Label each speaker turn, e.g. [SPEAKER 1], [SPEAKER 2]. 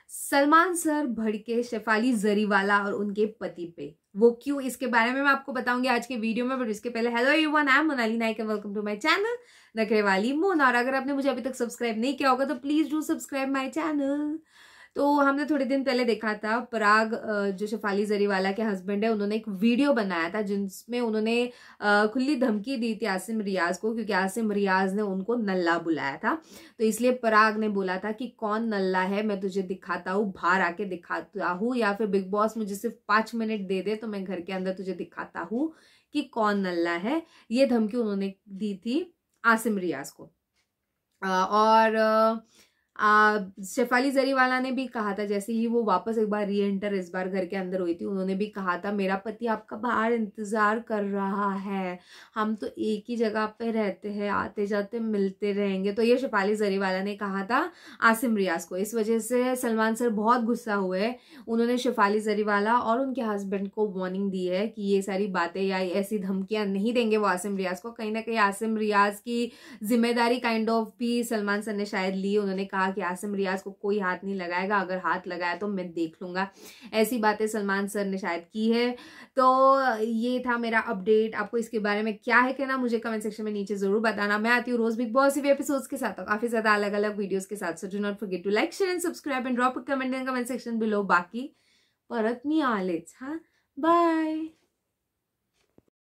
[SPEAKER 1] Salman sir भड़के शेफाली जरीवाला और उनके पति पे, वो क्यों, इसके बारे में मैं आपको बताऊंगी आज के वीडियो में। बट इसके पहले hello everyone, I am Monali Naik and welcome to my channel नखरे वाली मोना। और अगर आपने मुझे अभी तक सब्सक्राइब नहीं किया होगा तो please do subscribe my channel. तो हमने थोड़े दिन पहले देखा था पराग, जो शेफाली जरीवाला के हस्बैंड है, उन्होंने एक वीडियो बनाया था जिसमें उन्होंने खुली धमकी दी थी आसिम रियाज को, क्योंकि आसिम रियाज ने उनको नल्ला बुलाया था। तो इसलिए पराग ने बोला था कि कौन नल्ला है मैं तुझे दिखाता हूँ, बाहर आके दिखाता हूँ, या फिर बिग बॉस मुझे सिर्फ 5 मिनट दे दे तो मैं घर के अंदर तुझे दिखाता हूँ कि कौन नल्ला है। ये धमकी उन्होंने दी थी आसिम रियाज को। और शेफाली जरीवाला ने भी कहा था, जैसे ही वो वापस एक बार री एंटर इस बार घर के अंदर हुई थी, उन्होंने भी कहा था मेरा पति आपका बाहर इंतजार कर रहा है, हम तो एक ही जगह पे रहते हैं, आते जाते मिलते रहेंगे। तो ये शेफाली जरीवाला ने कहा था आसिम रियाज को। इस वजह से सलमान सर बहुत गुस्सा हुए। उन्होंने शेफाली जरीवाला और उनके हस्बैंड को वार्निंग दी है कि ये सारी बातें या ऐसी धमकियां नहीं देंगे वो आसिम रियाज को। कहीं ना कहीं आसिम रियाज की जिम्मेदारी काइंड ऑफ भी सलमान सर ने शायद ली। उन्होंने कहा कि आसिम रियाज को कोई हाथ नहीं लगाएगा, अगर हाथ लगाया तो मैं देख लूंगा, ऐसी बातें सलमान सर ने शायद की है। तो ये था मेरा अपडेट। आपको इसके बारे में क्या है कहना, मुझे कमेंट सेक्शन में नीचे जरूर बताना। मैं आती हूँ रोज बिग बॉस एपिसोड्स के साथ, काफी ज्यादा अलग अलग वीडियोस के साथ। So do not forget to like, share and subscribe and drop a comment in comment section below. बाकी परत मी आलेच, हाँ, बाय।